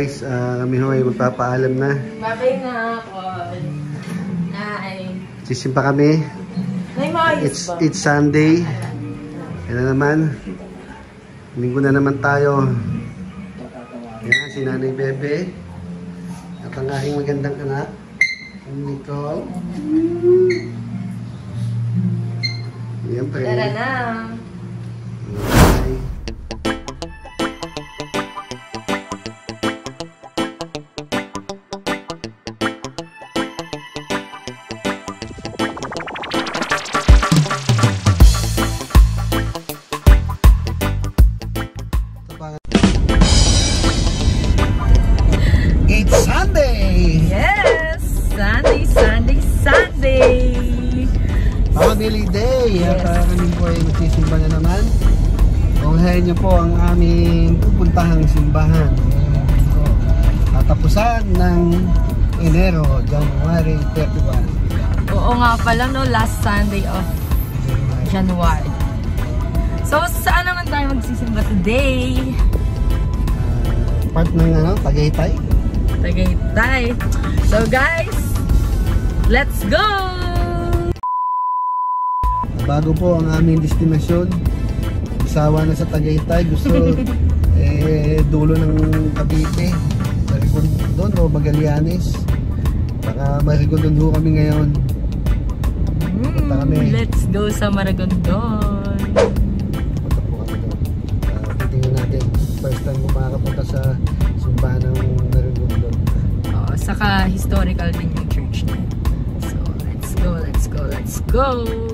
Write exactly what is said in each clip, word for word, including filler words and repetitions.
guys, uh, kami ho ay magpapaalam na. Babay na ako. Nay. Sisimpa kami. Nay, maayos It's, ba? it's Sunday. Yan na naman. Linggo na naman tayo. Yan, si Nanay Bebe. At ang aking magandang anak, Nicole. Yan pa rin. Tara na. Okay. It's Sunday! Yes! Sunday, Sunday, Sunday! Family Day! Yes. At uh, kami po ay magsisimba na naman. Tunghayan niyo po ang aming pupuntahang simbahan. So, tatapusan ng Enero, January thirty-one. Oo nga pala, no? Last Sunday of January. So, saan naman tayo magsisimba today? Uh, part ng ano, Tagaytay. Tagaytay. So, guys, let's go! Bago po ang aming destinasyon. Isawa na sa Tagaytay. Gusto eh, dulo ng Cavite. Marikon doon o Magallanes. Baka Marikon ho kami ngayon. Mm, kami. Let's go sa Maragondon. Punta po kami doon. Uh, titingnan natin. First time ko makakapunta sa simbahan ng Maragondon. Oh, saka historical din yung church niya. So, let's go, let's go, let's go!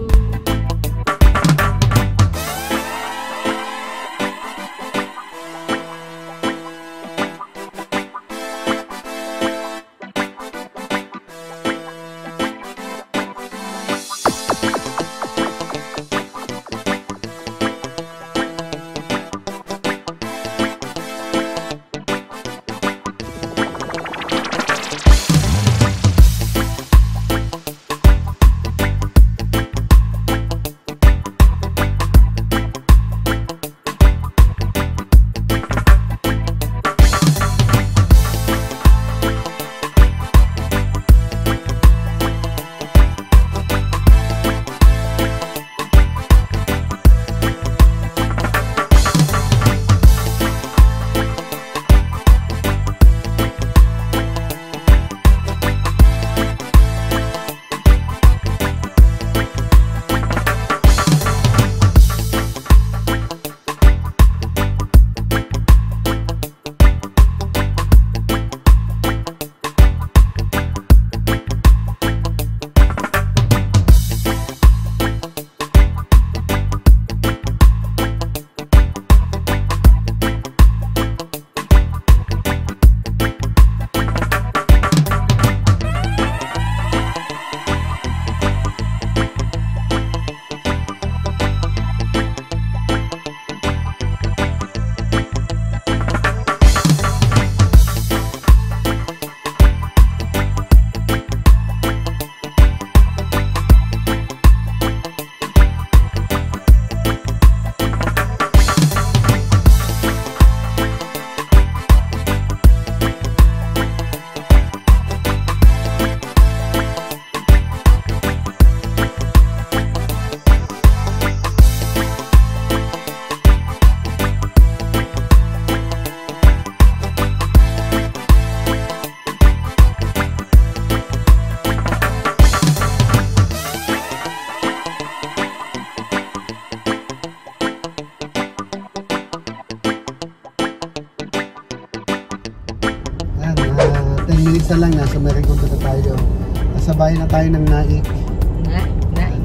ten minutes na lang, nasa Marikon na tayo. Nasa bayan na tayo ng Naik. Na, Naik.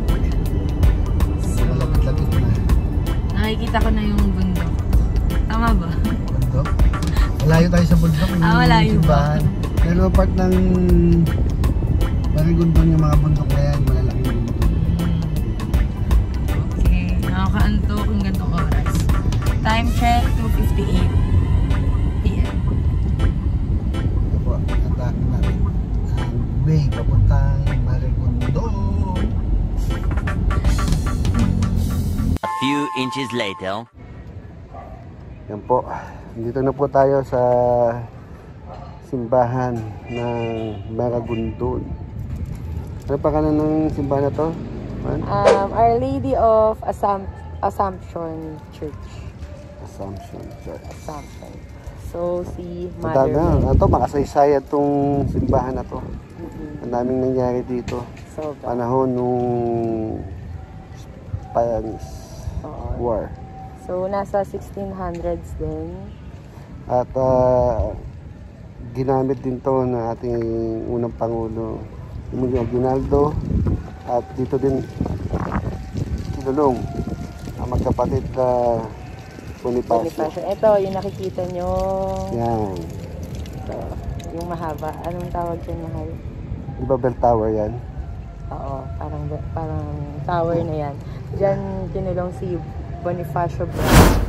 So, malapit-lapit na. Nakikita ko na yung bundok. Tama ba? Bundok? Malayo tayo sa bundok. Ah, malayo ba? Pero part ng Marikon doon yung mga bundok na yan, malalaki yung bundok. Okay, nakakaantok yung gantong oras. Time check, two fifty-eight p m Ito po, attack natin ang way papuntang Marikondon. A few inches later. Yan po, dito na po tayo sa simbahan ng Maragondon. Ano pa kanan ng simbahan na to? Man? Um, Our Lady of Assump Assumption Church. Assumption Church. Assumption. So, si Madami Mother na. Mary. Ano to? Makasaysayan tong simbahan na to. Mm-mm. Ang daming nangyari dito. Sobra. Panahon nung Spanish Oo. War. So, nasa sixteen hundreds din. At ah, ginamit din to ng ating unang Pangulo, Emilio Aguinaldo. At dito din tinulong ang magkapatid na Bonifacio. Bonifacio. Ito, yung nakikita nyo. Yan. Ito, yung mahaba. Anong tawag dyan, mahal? Di ba bell tower yan? Oo, parang, parang tower na yan. Diyan kinulong si Bonifacio Bras.